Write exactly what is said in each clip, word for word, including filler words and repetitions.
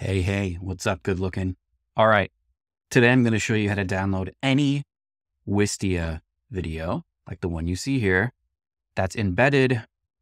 Hey, hey, what's up? Good looking. All right. Today I'm going to show you how to download any Wistia video, like the one you see here, that's embedded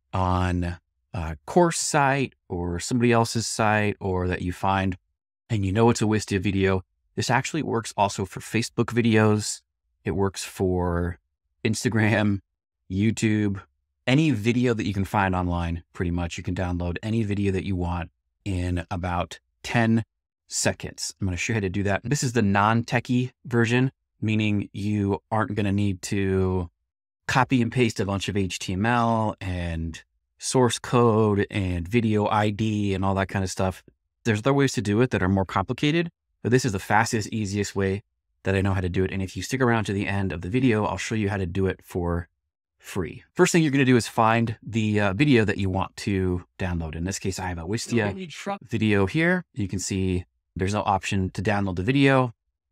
on a course site or somebody else's site, or that you find and you know it's a Wistia video. This actually works also for Facebook videos. It works for Instagram, YouTube, any video that you can find online. Pretty much you can download any video that you want in about ten seconds. I'm going to show you how to do that. This is the non-techie version, meaning you aren't going to need to copy and paste a bunch of H T M L and source code and video I D and all that kind of stuff. There's other ways to do it that are more complicated, but this is the fastest, easiest way that I know how to do it. And if you stick around to the end of the video, I'll show you how to do it for free. First thing you're going to do is find the uh, video that you want to download. In this case, I have a Wistia video here. You can see there's no option to download the video.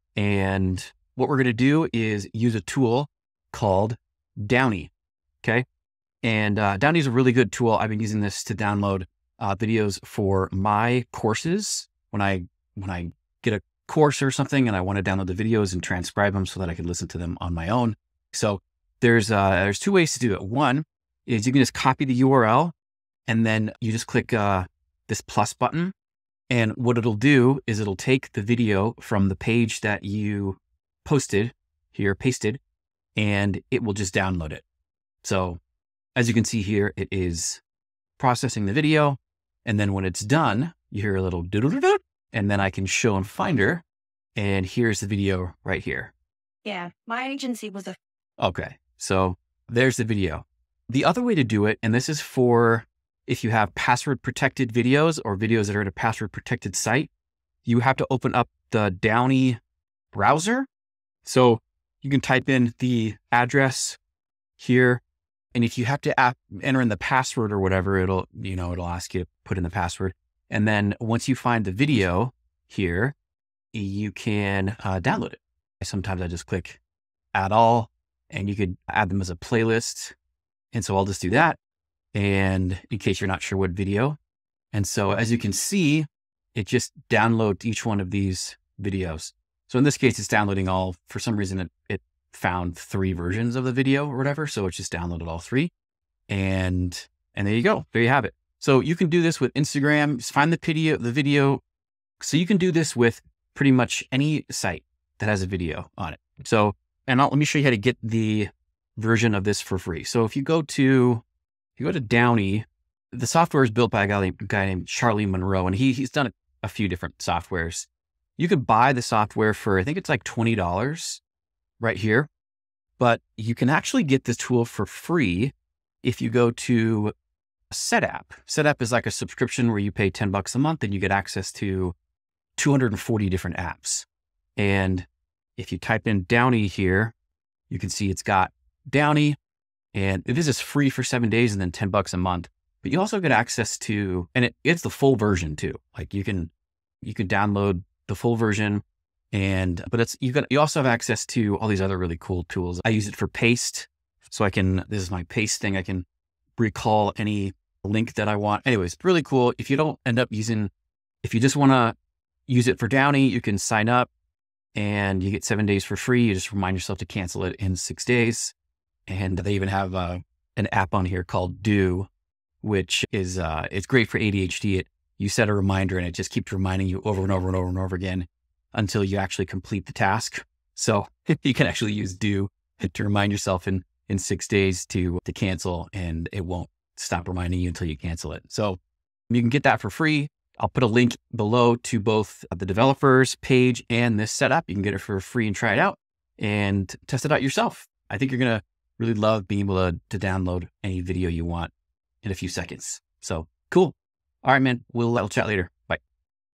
And what we're going to do is use a tool called Downy. Okay. And uh, Downy is a really good tool. I've been using this to download uh, videos for my courses. When I, when I get a course or something and I want to download the videos and transcribe them so that I can listen to them on my own. So There's uh, there's two ways to do it. One is you can just copy the U R L and then you just click uh, this plus button. And what it'll do is it'll take the video from the page that you posted here, pasted, and it will just download it. So as you can see here, it is processing the video. And then when it's done, you hear a little doodle-doo-doo, and then I can show in Finder. And here's the video right here. Yeah, my agency was a... Okay. So there's the video. The other way to do it, and this is for if you have password protected videos or videos that are at a password protected site, you have to open up the Downy browser. So you can type in the address here. And if you have to app, enter in the password or whatever, it'll, you know, it'll ask you to put in the password. And then once you find the video here, you can uh, download it. Sometimes I just click add all. And you could add them as a playlist. And so I'll just do that. And in case you're not sure what video. And so as you can see, it just downloads each one of these videos. So in this case, it's downloading all, for some reason, it, it found three versions of the video or whatever. So it's just downloaded all three. And, and there you go. There you have it. So you can do this with Instagram. Just find the video, the video. So you can do this with pretty much any site that has a video on it. So And I'll, let me show you how to get the version of this for free. So if you go to, if you go to Downy, the software is built by a guy, a guy named Charlie Monroe, and he, he's done a, a few different softwares. You could buy the software for, I think it's like twenty dollars right here, but you can actually get this tool for free if you go to SetApp. SetApp is like a subscription where you pay ten bucks a month and you get access to two hundred forty different apps. And if you type in Downy here, you can see it's got Downy, and this is free for seven days and then ten bucks a month. But you also get access to, and it, it's the full version too. Like you can, you can download the full version, and but it's you got you also have access to all these other really cool tools. I use it for paste, so I can. This is my paste thing. I can recall any link that I want. Anyways, really cool. If you don't end up using, if you just want to use it for Downy, you can sign up. And you get seven days for free. You just remind yourself to cancel it in six days. And they even have uh, an app on here called Do, which is, uh, it's great for A D H D. It, you set a reminder and it just keeps reminding you over and over and over and over again until you actually complete the task. So you can actually use Do to remind yourself in, in six days to, to cancel, and it won't stop reminding you until you cancel it. So you can get that for free. I'll put a link below to both the developers page and this setup. You can get it for free and try it out and test it out yourself. I think you're going to really love being able to, to download any video you want in a few seconds. So cool. All right, man. We'll, we'll chat later.